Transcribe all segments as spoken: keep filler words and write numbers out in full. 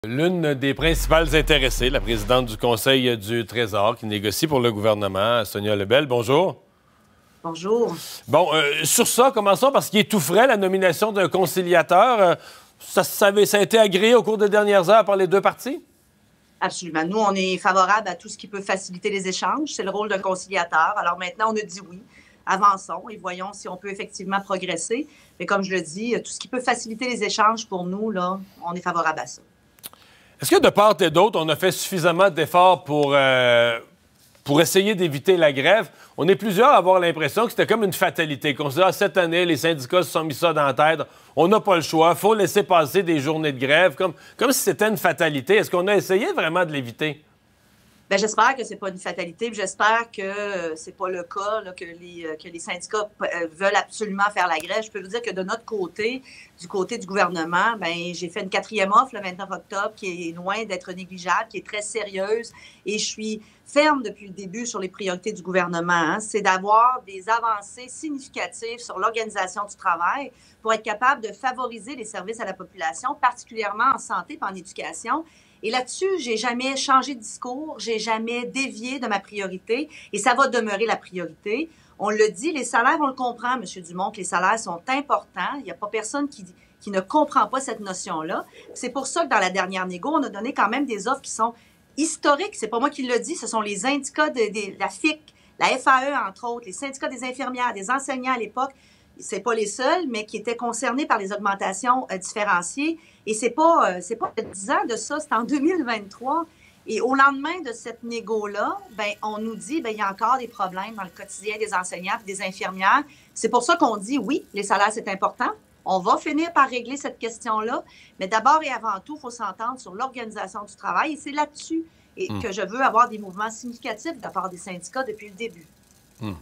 L'une des principales intéressées, la présidente du Conseil du Trésor, qui négocie pour le gouvernement, Sonia Lebel. Bonjour. Bonjour. Bon, euh, sur ça, commençons parce qu'il est tout frais, la nomination d'un conciliateur. Euh, ça, ça, avait, ça a été agréé au cours des dernières heures par les deux partis? Absolument. Nous, on est favorable à tout ce qui peut faciliter les échanges. C'est le rôle d'un conciliateur. Alors maintenant, on a dit oui. Avançons et voyons si on peut effectivement progresser. Mais comme je le dis, tout ce qui peut faciliter les échanges pour nous, là, on est favorable à ça. Est-ce que de part et d'autre, on a fait suffisamment d'efforts pour, euh, pour essayer d'éviter la grève? On est plusieurs à avoir l'impression que c'était comme une fatalité. Qu'on se dit, ah, cette année, les syndicats se sont mis ça dans la tête. On n'a pas le choix. Il faut laisser passer des journées de grève, comme, comme si c'était une fatalité. Est-ce qu'on a essayé vraiment de l'éviter? Bien, j'espère que ce n'est pas une fatalité, puis j'espère que euh, ce n'est pas le cas, là, que, les, euh, que les syndicats euh, veulent absolument faire la grève. Je peux vous dire que de notre côté, du côté du gouvernement, bien, j'ai fait une quatrième offre le vingt-neuf octobre qui est loin d'être négligeable, qui est très sérieuse, et je suis ferme depuis le début sur les priorités du gouvernement. Hein. C'est d'avoir des avancées significatives sur l'organisation du travail pour être capable de favoriser les services à la population, particulièrement en santé et en éducation. Et là-dessus, j'ai jamais changé de discours, j'ai jamais dévié de ma priorité et ça va demeurer la priorité. On le dit, les salaires, on le comprend, M. Dumont, que les salaires sont importants. Il n'y a pas personne qui, qui ne comprend pas cette notion-là. C'est pour ça que dans la dernière négo, on a donné quand même des offres qui sont historiques. C'est pas moi qui le dis, ce sont les syndicats de, de la F I C, la F A E, entre autres, les syndicats des infirmières, des enseignants à l'époque. C'est pas les seuls, mais qui étaient concernés par les augmentations euh, différenciées. Et c'est pas, euh, c'est pas dix ans de ça, c'est en deux mille vingt-trois. Et au lendemain de cette négo-là, ben, on nous dit qu'il y a encore des problèmes dans le quotidien des enseignants et des infirmières. C'est pour ça qu'on dit oui, les salaires, c'est important. On va finir par régler cette question-là. Mais d'abord et avant tout, il faut s'entendre sur l'organisation du travail. Et c'est là-dessus et mmh. que je veux avoir des mouvements significatifs de la part des syndicats depuis le début. Mmh.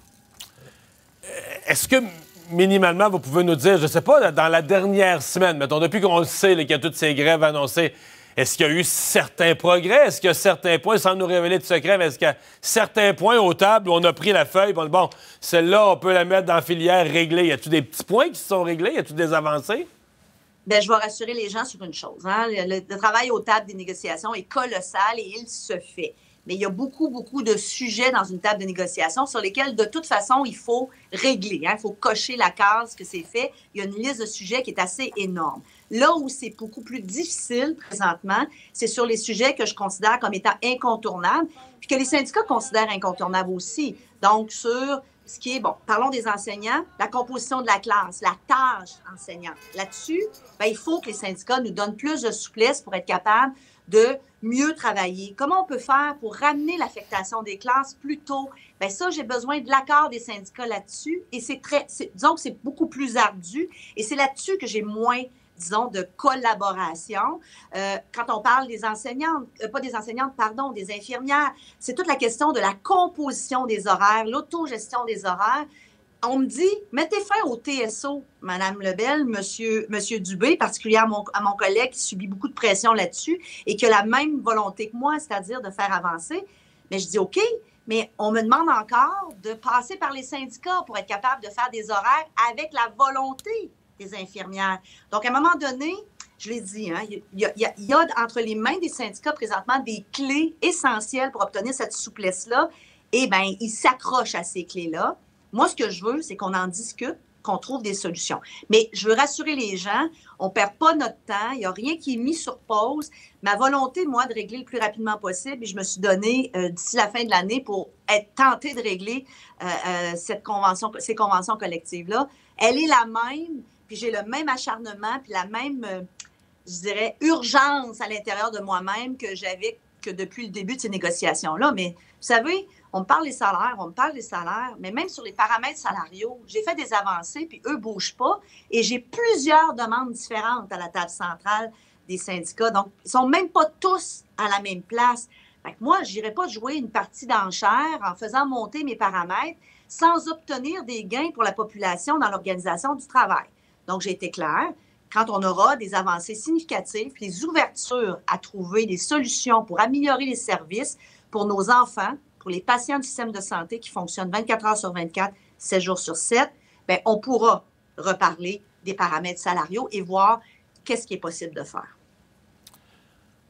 Est-ce que minimalement, vous pouvez nous dire, je ne sais pas, dans la dernière semaine, mettons, depuis qu'on le sait, là, qu'il y a toutes ces grèves annoncées, est-ce qu'il y a eu certains progrès? Est-ce qu'il y a certains points, sans nous révéler de secret, mais est-ce qu'il y a certains points aux tables où on a pris la feuille, bon, bon celle-là, on peut la mettre dans la filière réglée. Y a-t-il des petits points qui se sont réglés? Y a-t-il des avancées? Bien, je vais rassurer les gens sur une chose. Hein? Le, le travail aux tables des négociations est colossal et il se fait. Mais il y a beaucoup, beaucoup de sujets dans une table de négociation sur lesquels, de toute façon, il faut régler. Hein? Il faut cocher la case que c'est fait. Il y a une liste de sujets qui est assez énorme. Là où c'est beaucoup plus difficile présentement, c'est sur les sujets que je considère comme étant incontournables, puis que les syndicats considèrent incontournables aussi. Donc, sur ce qui est, bon, parlons des enseignants, la composition de la classe, la tâche enseignante. Là-dessus, bien, il faut que les syndicats nous donnent plus de souplesse pour être capables de mieux travailler. Comment on peut faire pour ramener l'affectation des classes plus tôt? Bien, ça, j'ai besoin de l'accord des syndicats là-dessus et c'est très, c'est, disons que c'est beaucoup plus ardu et c'est là-dessus que j'ai moins, disons, de collaboration. Euh, quand on parle des enseignantes, euh, pas des enseignantes, pardon, des infirmières, c'est toute la question de la composition des horaires, l'autogestion des horaires. On me dit, mettez fin au T S O, Mme Lebel, Monsieur, Monsieur Dubé, particulièrement à mon, à mon collègue qui subit beaucoup de pression là-dessus et qui a la même volonté que moi, c'est-à-dire de faire avancer. Mais je dis, OK, mais on me demande encore de passer par les syndicats pour être capable de faire des horaires avec la volonté des infirmières. Donc, à un moment donné, je l'ai dit, hein, il, y a, il, y a, il y a entre les mains des syndicats présentement des clés essentielles pour obtenir cette souplesse-là. Eh bien, ils s'accrochent à ces clés-là. Moi, ce que je veux, c'est qu'on en discute, qu'on trouve des solutions. Mais je veux rassurer les gens, on ne perd pas notre temps, il n'y a rien qui est mis sur pause. Ma volonté, moi, de régler le plus rapidement possible, et je me suis donné euh, d'ici la fin de l'année pour être tentée de régler euh, euh, cette convention, ces conventions collectives-là, elle est la même, puis j'ai le même acharnement, puis la même, euh, je dirais, urgence à l'intérieur de moi-même que j'avais que depuis le début de ces négociations-là. Mais vous savez, on me parle des salaires, on me parle des salaires, mais même sur les paramètres salariaux, j'ai fait des avancées, puis eux ne bougent pas, et j'ai plusieurs demandes différentes à la table centrale des syndicats. Donc, ils ne sont même pas tous à la même place. Fait que moi, je n'irai pas jouer une partie d'enchère en faisant monter mes paramètres sans obtenir des gains pour la population dans l'organisation du travail. Donc, j'ai été claire. Quand on aura des avancées significatives, les ouvertures à trouver des solutions pour améliorer les services pour nos enfants, pour les patients du système de santé qui fonctionnent vingt-quatre heures sur vingt-quatre, sept jours sur sept, bien, on pourra reparler des paramètres salariaux et voir qu'est-ce qui est possible de faire.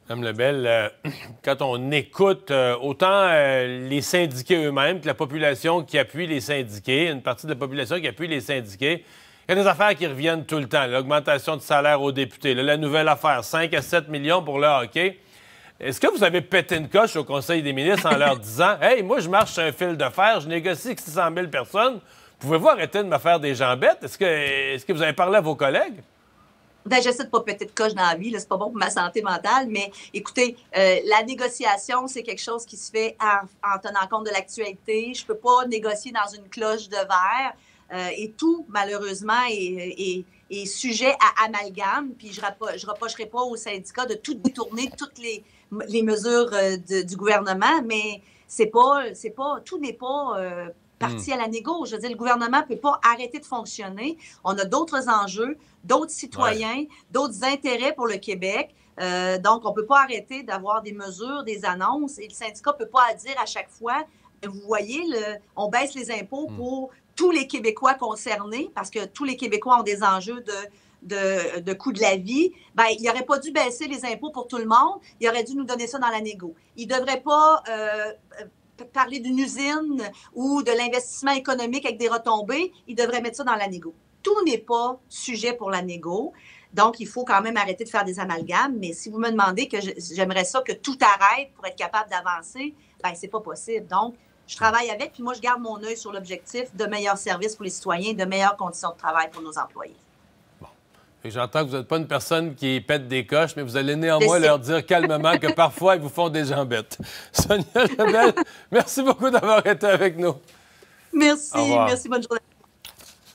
Mme Lebel, euh, quand on écoute euh, autant euh, les syndiqués eux-mêmes que la population qui appuie les syndiqués, une partie de la population qui appuie les syndiqués, il y a des affaires qui reviennent tout le temps. L'augmentation de salaire aux députés, là, la nouvelle affaire, cinq à sept millions pour le hockey. Est-ce que vous avez pété une coche au Conseil des ministres en leur disant « Hey, moi, je marche sur un fil de fer, je négocie avec six cent mille personnes. Pouvez-vous arrêter de me faire des jambettes? » Est-ce que, est-ce que vous avez parlé à vos collègues? Ben, j'essaie de pas péter de coche dans la vie, là, c'est pas bon pour ma santé mentale, mais écoutez, euh, la négociation, c'est quelque chose qui se fait en, en tenant compte de l'actualité. Je peux pas négocier dans une cloche de verre. Euh, et tout, malheureusement, est, est, est sujet à amalgame. Puis je ne reprocherai pas aux syndicats de tout détourner, de toutes les, les mesures euh, de, du gouvernement, mais c'est pas, c'est pas, tout n'est pas euh, parti mmh. à la négo. Je veux dire, le gouvernement ne peut pas arrêter de fonctionner. On a d'autres enjeux, d'autres citoyens, ouais. d'autres intérêts pour le Québec. Euh, donc, on ne peut pas arrêter d'avoir des mesures, des annonces. Et le syndicat ne peut pas dire à chaque fois, vous voyez, le, on baisse les impôts mmh. pour tous les Québécois concernés, parce que tous les Québécois ont des enjeux de, de, de coût de la vie. Bien, il n'aurait pas dû baisser les impôts pour tout le monde. Il aurait dû nous donner ça dans la négo. Il ne devrait pas euh, parler d'une usine ou de l'investissement économique avec des retombées. Il devrait mettre ça dans la négo. Tout n'est pas sujet pour la négo. Donc, il faut quand même arrêter de faire des amalgames. Mais si vous me demandez que j'aimerais ça que tout arrête pour être capable d'avancer, bien, c'est pas possible. Donc, je travaille avec, puis moi, je garde mon œil sur l'objectif de meilleurs services pour les citoyens, de meilleures conditions de travail pour nos employés. Bon. Et j'entends que vous n'êtes pas une personne qui pète des coches, mais vous allez néanmoins leur dire calmement que parfois, ils vous font des jambettes. Sonia Lebel, merci beaucoup d'avoir été avec nous. Merci, merci, bonne journée.